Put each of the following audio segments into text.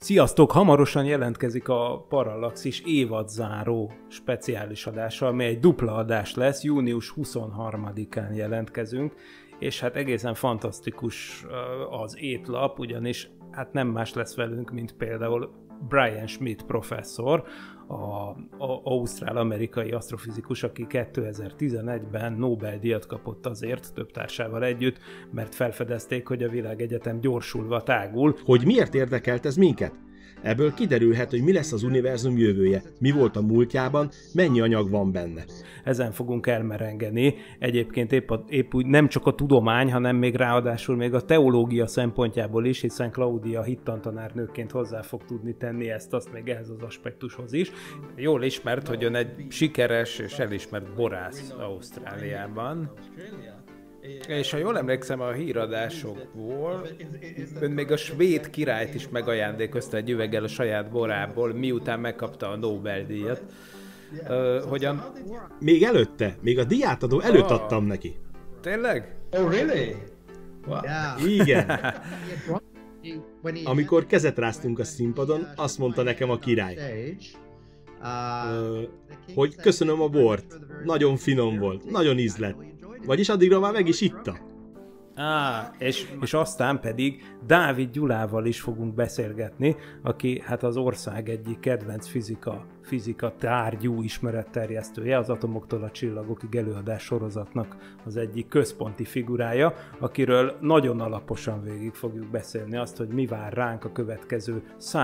Sziasztok! Hamarosan jelentkezik a Parallaxis évadzáró speciális adása, ami egy dupla adás lesz, június 23-án jelentkezünk, és hát egészen fantasztikus az étlap, ugyanis hát nem más lesz velünk, mint például Brian Schmidt professzor, az ausztrál-amerikai asztrofizikus, aki 2011-ben Nobel-díjat kapott azért, több társával együtt, mert felfedezték, hogy a világegyetem gyorsulva tágul. Hogy miért érdekelt ez minket? Ebből kiderülhet, hogy mi lesz az univerzum jövője, mi volt a múltjában, mennyi anyag van benne. Ezen fogunk elmerengeni. Egyébként épp úgy nem csak a tudomány, hanem még ráadásul még a teológia szempontjából is, hiszen Claudia hittantanárnőként hozzá fog tudni tenni ezt-azt még ehhez az aspektushoz is. Jól ismert, hogy ön egy sikeres és elismert borász Ausztráliában. És ha jól emlékszem a híradásokból, ön még a svéd királyt is megajándékozta egy üveggel a saját borából, miután megkapta a Nobel-díjat. Hogyan? Még előtte, még a díjátadó előtt adtam neki. Tényleg? Oh, really? Wow. Igen. Amikor kezet ráztunk a színpadon, azt mondta nekem a király, hogy köszönöm a bort, nagyon finom volt, nagyon ízlett. Vagyis addigra már meg is itta. És aztán pedig Dávid Gyulával is fogunk beszélgetni, aki hát az ország egyik kedvenc fizika tárgyú ismeretterjesztője, az Atomoktól a csillagokig előadás sorozatnak az egyik központi figurája, akiről nagyon alaposan végig fogjuk beszélni azt, hogy mi vár ránk a következő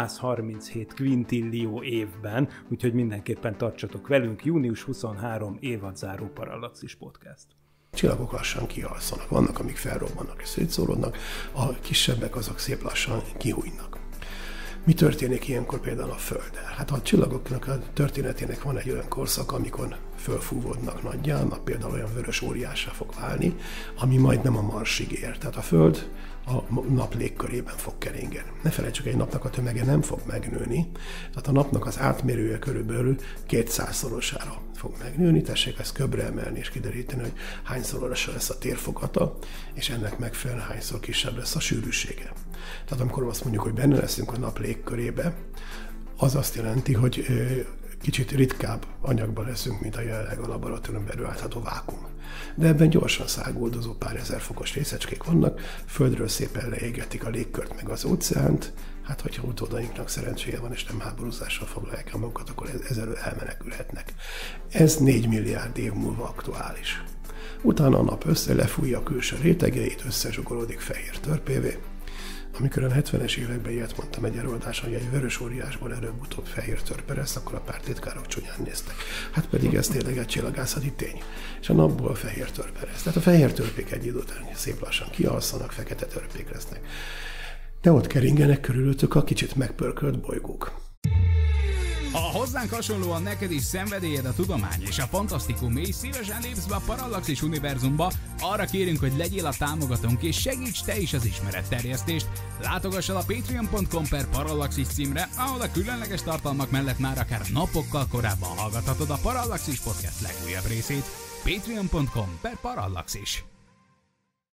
137 kvintillió évben, úgyhogy mindenképpen tartsatok velünk, június 23 évadzáró Parallaxis Podcast. Csillagok lassan kialszanak, vannak, amik felrobbannak és szétszórodnak, a kisebbek azok szép lassan kihújnak. Mi történik ilyenkor például a Földdel? Hát a csillagoknak a történetének van egy olyan korszak, amikor fölfúvódnak nagyján, például olyan vörös óriássá fog válni, ami majd nem a Marsig ér. Tehát a Föld a nap légkörében fog keringeni. Ne felejtsük, egy napnak a tömege nem fog megnőni, tehát a napnak az átmérője körülbelül 200-szorosára fog megnőni, tessék ezt köbbre emelni és kideríteni, hogy hányszorosa lesz a térfogata, és ennek megfelelően hányszor kisebb lesz a sűrűsége. Tehát amikor azt mondjuk, hogy benne leszünk a nap légkörébe, az azt jelenti, hogy kicsit ritkább anyagban leszünk, mint a jelenleg a laboratóriumban előállítható vákuum. De ebben gyorsan száguldozó pár ezer fokos részecskék vannak, Földről szépen leégetik a légkört meg az óceánt, hát hogyha utódainknak szerencséje van és nem háborúzással foglalják el magukat, akkor ezzel elmenekülhetnek. Ez 4 milliárd év múlva aktuális. Utána a nap lefújja a külső rétegeit, összezsugorodik fehér törpévé. Amikor a 70-es években ilyet mondtam egy előadáson, hogy egy vörös óriásból előbb-utóbb fehér törpe lesz, akkor a pártitkárok csúnyán néztek. Hát pedig ez tényleg egy csillagászati tény. És a napból fehér törpe lesz. Tehát a fehér törpék egy idő után szép lassan kialszanak, fekete törpék lesznek. De ott keringenek körülöttük a kicsit megpörkölt bolygók. Ha hozzánk hasonlóan neked is szenvedélyed a tudomány és a fantasztikum, és szívesen lépsz be a Parallaxis univerzumba, arra kérünk, hogy legyél a támogatónk és segíts te is az ismeretterjesztést. Látogass el a patreon.com/Parallaxis címre, ahol a különleges tartalmak mellett már akár napokkal korábban hallgathatod a Parallaxis Podcast legújabb részét. patreon.com/Parallaxis.